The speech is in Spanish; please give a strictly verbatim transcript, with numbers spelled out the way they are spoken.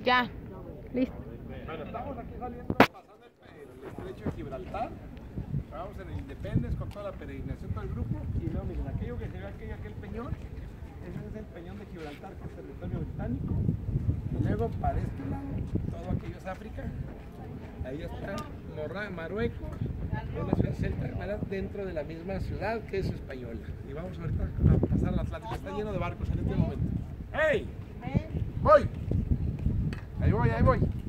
Ya, listo. Bueno, estamos aquí saliendo, pasando el, el estrecho de Gibraltar. Vamos en el Independence con toda la peregrinación del grupo. Y luego, miren, aquello que se ve aquí, aquel peñón, ese es el peñón de Gibraltar, que es territorio británico. Y luego, para este lado, todo aquello es África. Ahí está Morra, Marruecos, una ciudad celta, ¿verdad? Dentro de la misma ciudad que es española. Y vamos ahorita a pasar al Atlántico. Está lleno de barcos en este momento. ¡Hey! ¡Voy! Ahí voy, ahí voy.